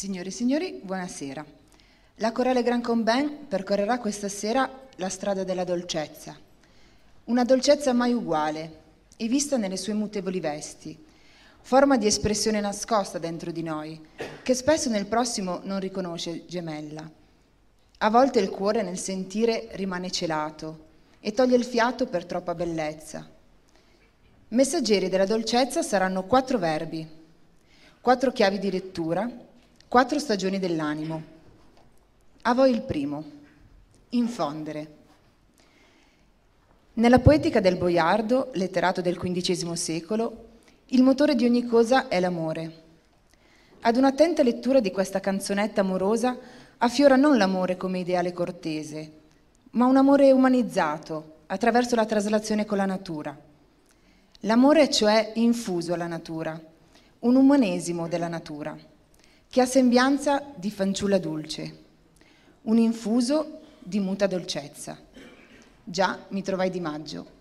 Signore e signori, buonasera. La Corale Grand Combin percorrerà questa sera la strada della dolcezza. Una dolcezza mai uguale e vista nelle sue mutevoli vesti, forma di espressione nascosta dentro di noi, che spesso nel prossimo non riconosce gemella. A volte il cuore nel sentire rimane celato e toglie il fiato per troppa bellezza. Messaggeri della dolcezza saranno 4 verbi, 4 chiavi di lettura, 4 stagioni dell'animo. A voi il primo, infondere. Nella poetica del boiardo, letterato del XV secolo, il motore di ogni cosa è l'amore. Ad un'attenta lettura di questa canzonetta amorosa affiora non l'amore come ideale cortese, ma un amore umanizzato attraverso la traslazione con la natura. L'amore è cioè infuso alla natura, un umanesimo della natura, che ha sembianza di fanciulla dolce, un infuso di muta dolcezza. Già mi trovai di maggio.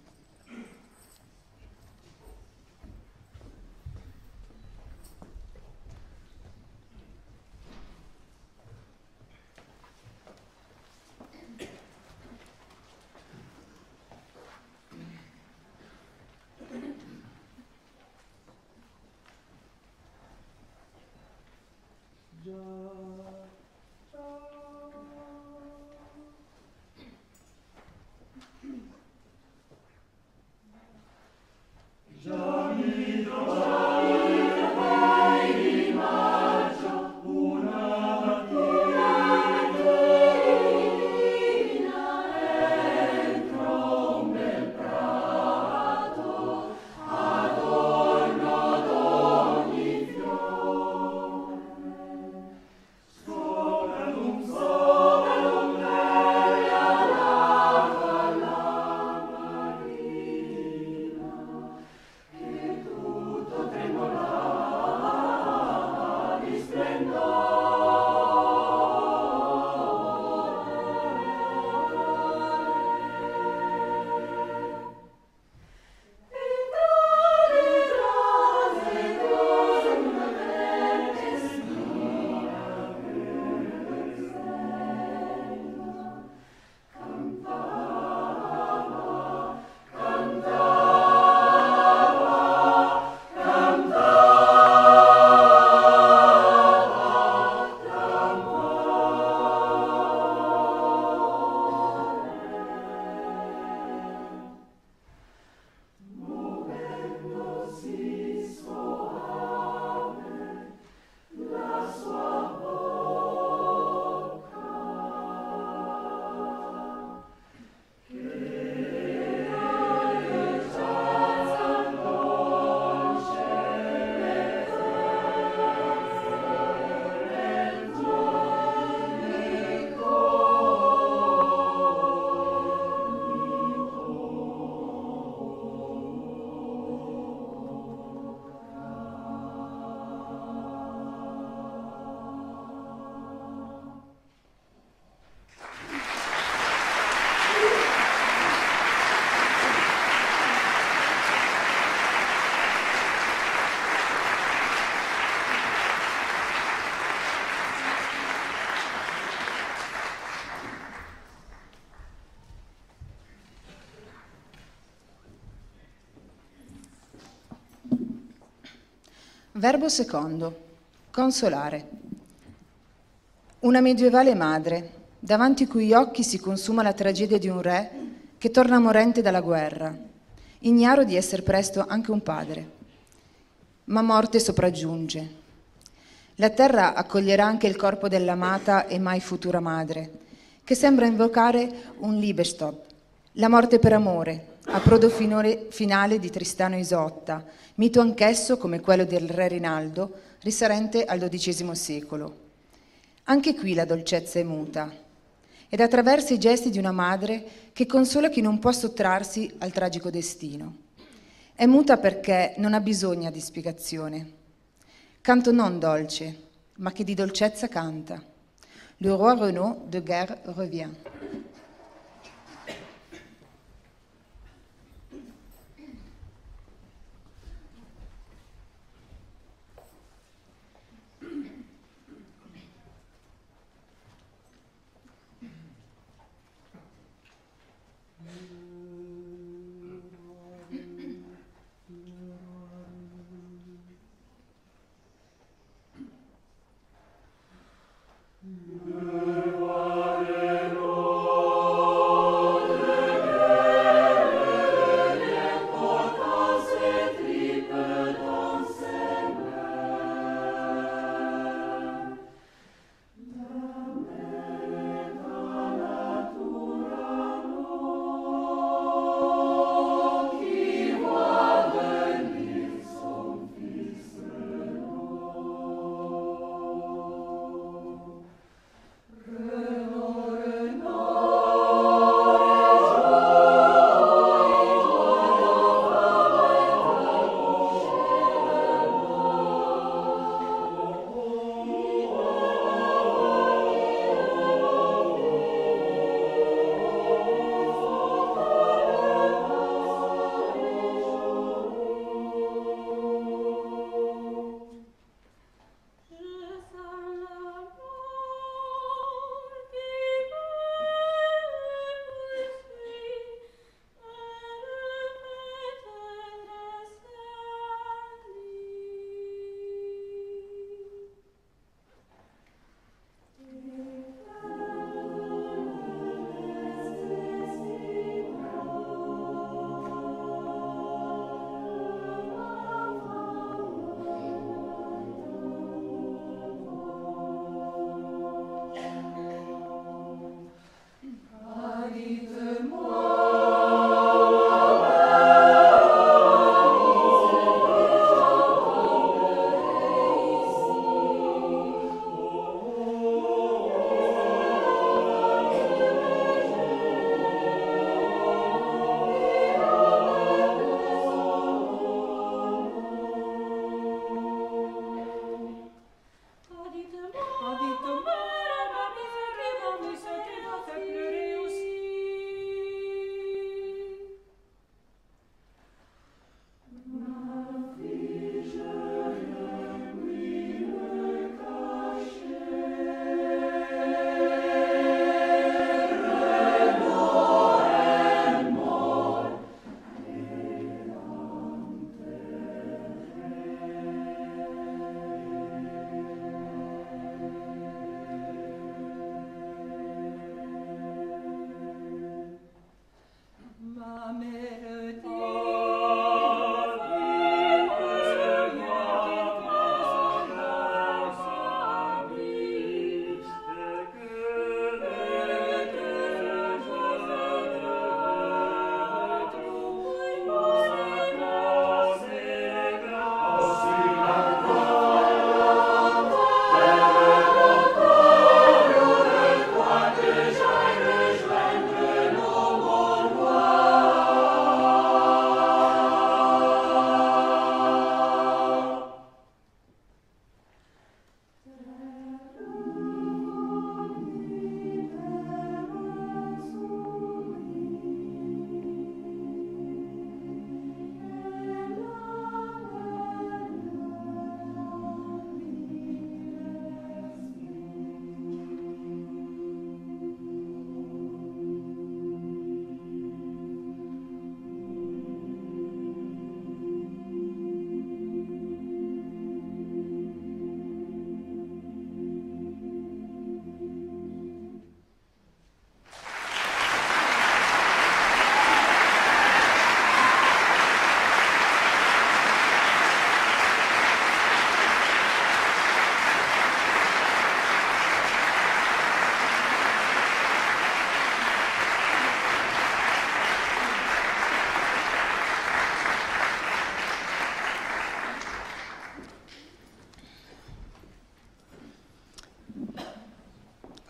Verbo secondo, consolare. Una medievale madre, davanti ai cui occhi si consuma la tragedia di un re che torna morente dalla guerra, ignaro di essere presto anche un padre. Ma morte sopraggiunge. La terra accoglierà anche il corpo dell'amata e mai futura madre, che sembra invocare un Liebestod, la morte per amore, approdo finale di Tristano e Isotta, mito anch'esso come quello del re Rinaldo, risalente al XII secolo. Anche qui la dolcezza è muta, ed attraverso i gesti di una madre che consola chi non può sottrarsi al tragico destino. È muta perché non ha bisogno di spiegazione. Canto non dolce, ma che di dolcezza canta. Le roi Renaud de Guerre revient.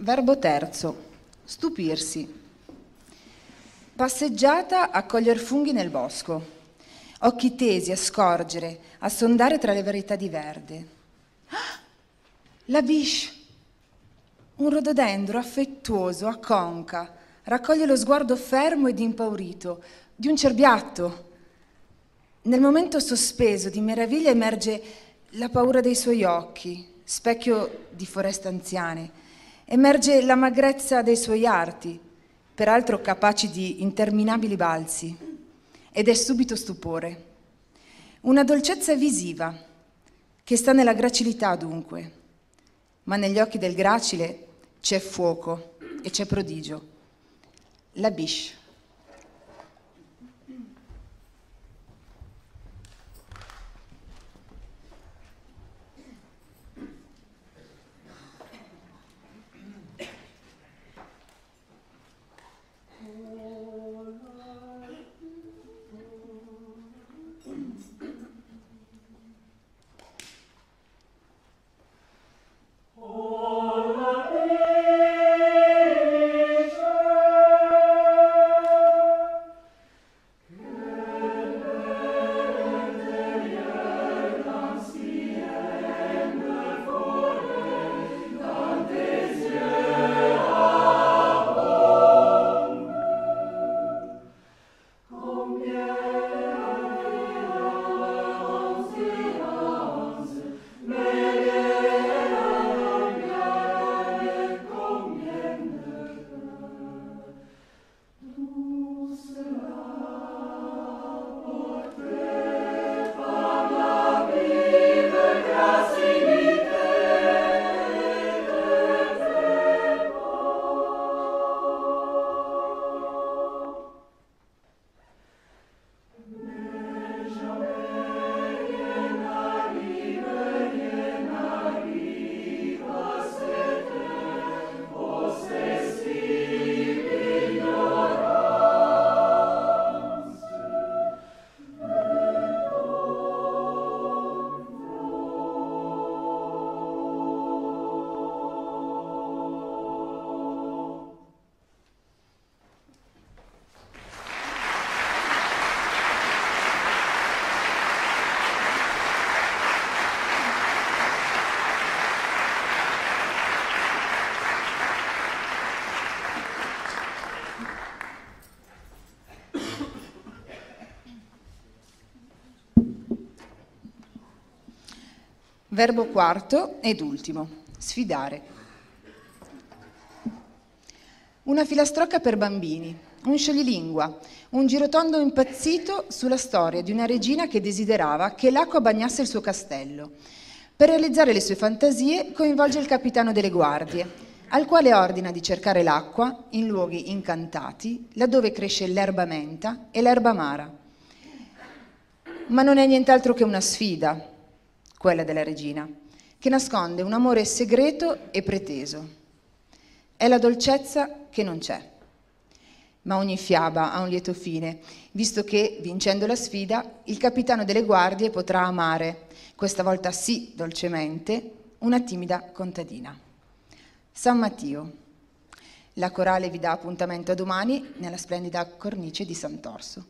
Verbo terzo, stupirsi. Passeggiata a coglier funghi nel bosco, occhi tesi a scorgere, a sondare tra le varietà di verde. Ah! La biche, un rododendro affettuoso, a conca, raccoglie lo sguardo fermo ed impaurito di un cerbiatto. Nel momento sospeso di meraviglia emerge la paura dei suoi occhi, specchio di foreste anziane. Emerge la magrezza dei suoi arti, peraltro capaci di interminabili balzi, ed è subito stupore. Una dolcezza visiva, che sta nella gracilità dunque, ma negli occhi del gracile c'è fuoco e c'è prodigio. La biche. Verbo quarto ed ultimo, sfidare. Una filastrocca per bambini, un scioglilingua, un girotondo impazzito sulla storia di una regina che desiderava che l'acqua bagnasse il suo castello. Per realizzare le sue fantasie coinvolge il capitano delle guardie, al quale ordina di cercare l'acqua in luoghi incantati, laddove cresce l'erba menta e l'erba amara. Ma non è nient'altro che una sfida, quella della regina, che nasconde un amore segreto e preteso. È la dolcezza che non c'è. Ma ogni fiaba ha un lieto fine, visto che, vincendo la sfida, il capitano delle guardie potrà amare, questa volta sì dolcemente, una timida contadina. San Mattio. La corale vi dà appuntamento a domani nella splendida cornice di Sant'Orso.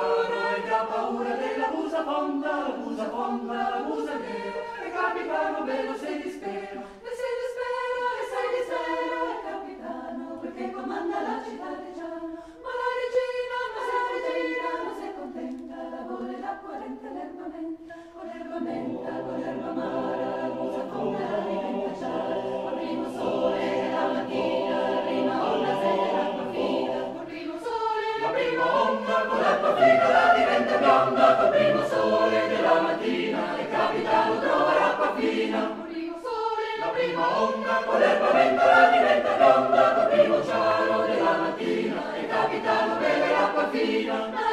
Fonda, la musa nera, e capitano prima onda, con l'erba ventola diventa bionda, col primo cielo della mattina, il capitano beve l'acqua fina.